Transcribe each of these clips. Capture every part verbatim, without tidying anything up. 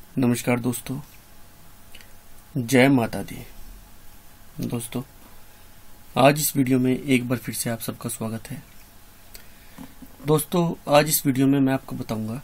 नमस्कार दोस्तों, जय माता दी। दोस्तों, आज इस वीडियो में एक बार फिर से आप सबका स्वागत है। दोस्तों, आज इस वीडियो में मैं आपको बताऊंगा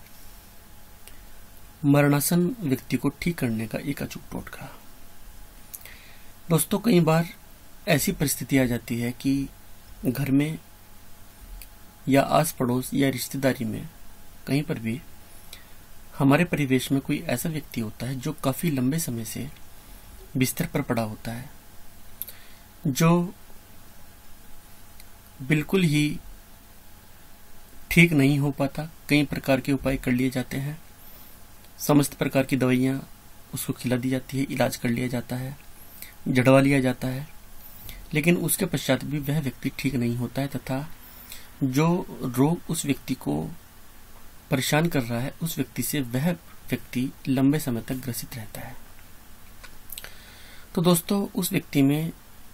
मरणासन व्यक्ति को ठीक करने का एक अचूक टोटका। दोस्तों, कई बार ऐसी परिस्थिति आ जाती है कि घर में या आस पड़ोस या रिश्तेदारी में कहीं पर भी हमारे परिवेश में कोई ऐसा व्यक्ति होता है जो काफी लंबे समय से बिस्तर पर पड़ा होता है, जो बिल्कुल ही ठीक नहीं हो पाता। कई प्रकार के उपाय कर लिए जाते हैं, समस्त प्रकार की दवाइयां उसको खिला दी जाती है, इलाज कर लिया जाता है, झड़वा लिया जाता है, लेकिन उसके पश्चात भी वह व्यक्ति ठीक नहीं होता है तथा जो रोग उस व्यक्ति को परेशान कर रहा है उस व्यक्ति से वह व्यक्ति लंबे समय तक ग्रसित रहता है। तो दोस्तों, उस व्यक्ति में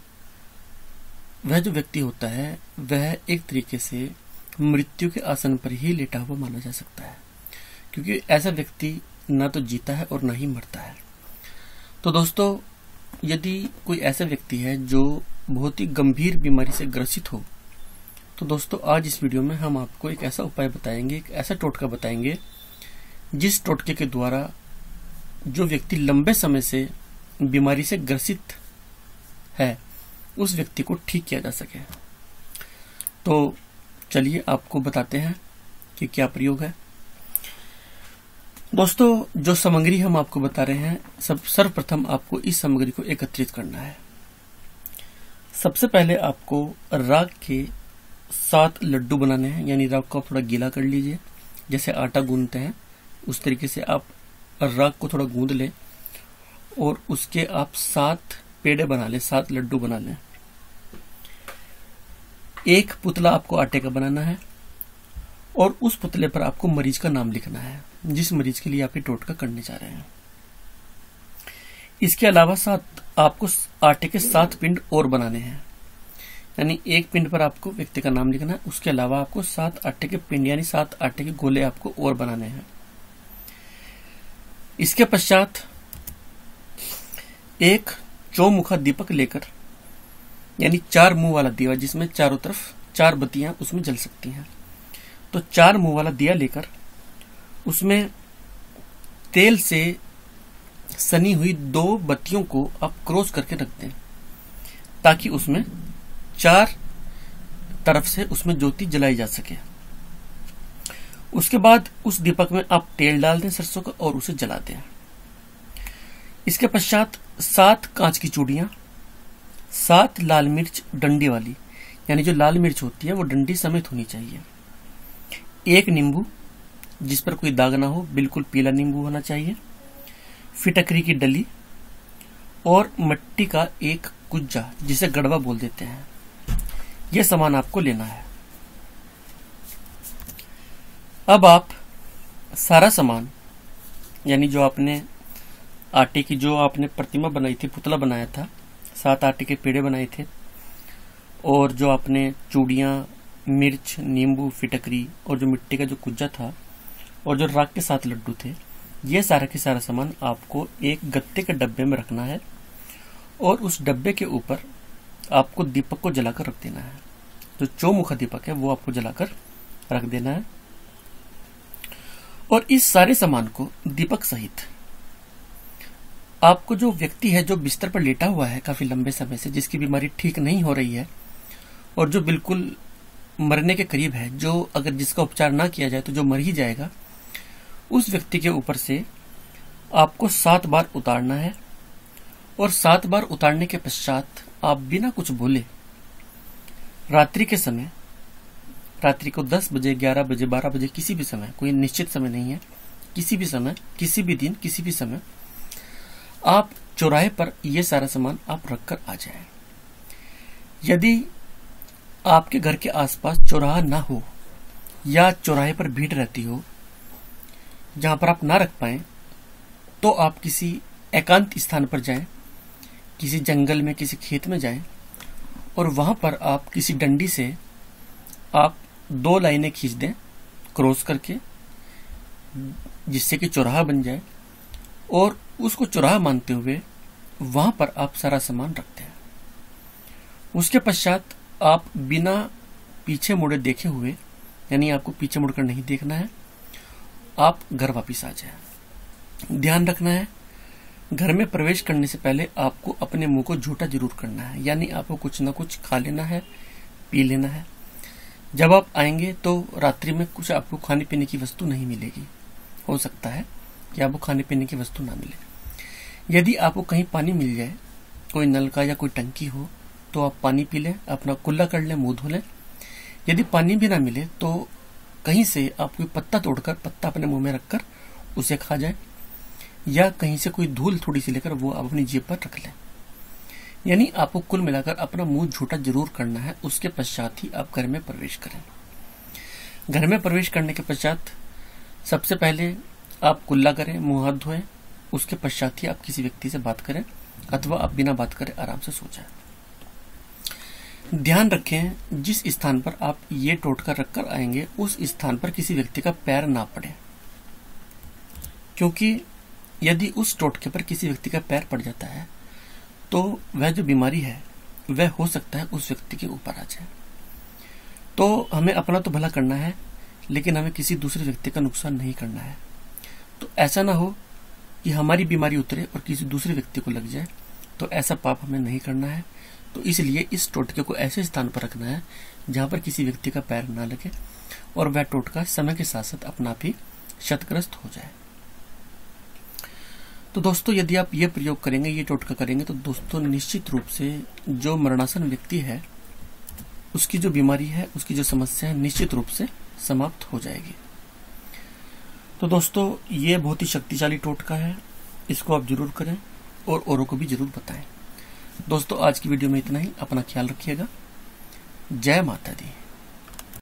वह जो व्यक्ति होता है वह एक तरीके से मृत्यु के आसन पर ही लेटा हुआ माना जा सकता है, क्योंकि ऐसा व्यक्ति ना तो जीता है और ना ही मरता है। तो दोस्तों, यदि कोई ऐसा व्यक्ति है जो बहुत ही गंभीर बीमारी से ग्रसित हो, तो दोस्तों आज इस वीडियो में हम आपको एक ऐसा उपाय बताएंगे, एक ऐसा टोटका बताएंगे जिस टोटके के द्वारा जो व्यक्ति लंबे समय से बीमारी से ग्रसित है उस व्यक्ति को ठीक किया जा सके। तो चलिए आपको बताते हैं कि क्या प्रयोग है। दोस्तों, जो सामग्री हम आपको बता रहे हैं, सब सर्वप्रथम आपको इस सामग्री को एकत्रित करना है। सबसे पहले आपको राग के सात लड्डू बनाने हैं, यानी राग को आप थोड़ा गीला कर लीजिए, जैसे आटा गूंदते हैं उस तरीके से आप राग को थोड़ा गूंद लें और उसके आप सात पेड़े बना लें, सात लड्डू बना लें। एक पुतला आपको आटे का बनाना है और उस पुतले पर आपको मरीज का नाम लिखना है, जिस मरीज के लिए आप ये टोटका करने जा रहे हैं। इसके अलावा सात आपको आटे के सात पिंड और बनाने हैं, यानी एक पिंड पर आपको व्यक्ति का नाम लिखना है, उसके अलावा आपको सात आटे के पिंड यानी सात आटे के गोले आपको और बनाने हैं। इसके पश्चात एक चौमुखा दीपक लेकर, यानी चार मुंह वाला दिया जिसमें चारों तरफ चार बत्तियां उसमें जल सकती हैं, तो चार मुंह वाला दिया लेकर उसमें तेल से सनी हुई दो बत्तियों को आप क्रॉस करके रख दें, ताकि उसमें चार तरफ से उसमें ज्योति जलाई जा सके। उसके बाद उस दीपक में आप तेल डाल दें सरसों का और उसे जला दें। इसके पश्चात सात कांच की चूड़ियां, सात लाल मिर्च डंडी वाली, यानी जो लाल मिर्च होती है वो डंडी समेत होनी चाहिए, एक नींबू जिस पर कोई दाग ना हो, बिल्कुल पीला नींबू होना चाहिए, फिटकरी की डली और मिट्टी का एक कुज्जा जिसे गड़वा बोल देते हैं, यह सामान आपको लेना है। अब आप सारा सामान, यानी जो आपने आटे की जो आपने प्रतिमा बनाई थी, पुतला बनाया था, सात आटे के पेड़े बनाए थे, और जो आपने चूड़ियां, मिर्च, नींबू, फिटकरी और जो मिट्टी का जो कुज्जा था और जो राग के सात लड्डू थे, ये सारा के सारा सामान आपको एक गत्ते के डब्बे में रखना है और उस डब्बे के ऊपर आपको दीपक को जलाकर रख देना है। जो चौमुखा दीपक है वो आपको जलाकर रख देना है और इस सारे सामान को दीपक सहित आपको, जो व्यक्ति है जो बिस्तर पर लेटा हुआ है काफी लंबे समय से, जिसकी बीमारी ठीक नहीं हो रही है और जो बिल्कुल मरने के करीब है, जो अगर जिसका उपचार ना किया जाए तो जो मर ही जाएगा, उस व्यक्ति के ऊपर से आपको सात बार उतारना है और सात बार उतारने के पश्चात आप बिना कुछ बोले रात्रि के समय, रात्रि को दस बजे, ग्यारह बजे, बारह बजे, किसी भी समय, कोई निश्चित समय नहीं है, किसी भी समय, किसी भी दिन, किसी भी समय आप चौराहे पर यह सारा सामान आप रखकर आ जाएं। यदि आपके घर के आसपास चौराहा ना हो या चौराहे पर भीड़ रहती हो जहां पर आप ना रख पाए, तो आप किसी एकांत स्थान पर जाएं, किसी जंगल में, किसी खेत में जाएं और वहां पर आप किसी डंडी से आप दो लाइनें खींच दें क्रॉस करके, जिससे कि चौराहा बन जाए और उसको चौराहा मानते हुए वहां पर आप सारा सामान रखते हैं। उसके पश्चात आप बिना पीछे मुड़े देखे हुए, यानी आपको पीछे मुड़कर नहीं देखना है, आप घर वापिस आ जाए। ध्यान रखना है, घर में प्रवेश करने से पहले आपको अपने मुंह को झूठा जरूर करना है, यानी आपको कुछ ना कुछ खा लेना है, पी लेना है। जब आप आएंगे तो रात्रि में कुछ आपको खाने पीने की वस्तु नहीं मिलेगी। हो सकता है कि आपको खाने पीने की वस्तु ना मिले। यदि आपको कहीं पानी मिल जाए, कोई नल का या कोई टंकी हो, तो आप पानी पी लें, अपना कुल्ला कर लें, मुंह धो लें। यदि पानी भी ना मिले तो कहीं से आप कोई पत्ता तोड़कर पत्ता अपने मुंह में रखकर उसे खा जाए, या कहीं से कोई धूल थोड़ी सी लेकर वो आप अपनी जेब पर रख लें। यानी आपको कुल मिलाकर अपना मुंह झूठा जरूर करना है। उसके पश्चात ही आप घर में प्रवेश करें। घर में प्रवेश करने के पश्चात सबसे पहले आप कुल्ला करें, मुंह हाथ धोएं। उसके पश्चात ही आप किसी व्यक्ति से बात करें, अथवा आप बिना बात करे आराम से सो जाएं। ध्यान रखें, जिस स्थान पर आप ये टोटका रखकर आएंगे उस स्थान पर किसी व्यक्ति का पैर ना पड़े, क्योंकि यदि उस टोटके पर किसी व्यक्ति का पैर पड़ जाता है तो वह जो बीमारी है वह हो सकता है उस व्यक्ति के ऊपर आ जाए। तो हमें अपना तो भला करना है, लेकिन हमें किसी दूसरे व्यक्ति का नुकसान नहीं करना है। तो ऐसा ना हो कि हमारी बीमारी उतरे और किसी दूसरे व्यक्ति को लग जाए, तो ऐसा पाप हमें नहीं करना है। तो इसलिए इस टोटके को ऐसे स्थान पर रखना है जहां पर किसी व्यक्ति का पैर ना लगे और वह टोटका समय के साथ साथ अपना भी क्षतग्रस्त हो जाए। तो दोस्तों, यदि आप ये प्रयोग करेंगे, ये टोटका करेंगे, तो दोस्तों निश्चित रूप से जो मरणासन व्यक्ति है उसकी जो बीमारी है, उसकी जो समस्या है, निश्चित रूप से समाप्त हो जाएगी। तो दोस्तों, ये बहुत ही शक्तिशाली टोटका है, इसको आप जरूर करें और औरों को भी जरूर बताएं। दोस्तों, आज की वीडियो में इतना ही। अपना ख्याल रखिएगा। जय माता दी।